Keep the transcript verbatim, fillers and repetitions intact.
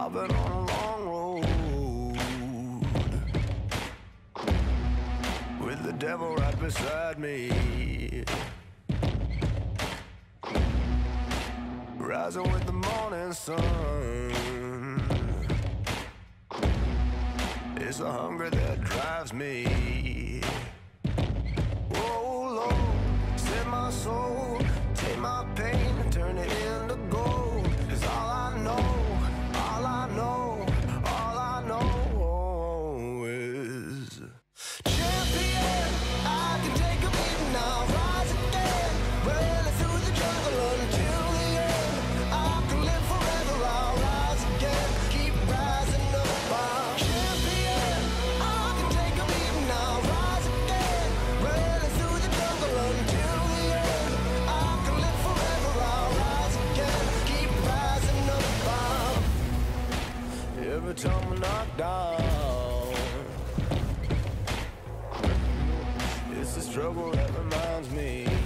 I've been on a long road with the devil right beside me, rising with the morning sun. It's the hunger that drives me. Oh Lord, set my soul, take my pain and turn it into gold. 'Cause all I know, all I know, all I know is champion. I can take a beating, I'll rise again, running through the jungle until the end. I can live forever, I'll rise again, keep rising up. I'm champion. I can take a beating, I'll rise again, running through the jungle until the end. I can live forever, I'll rise again, keep rising up. I'm every time I knock down, it's the struggle that reminds me.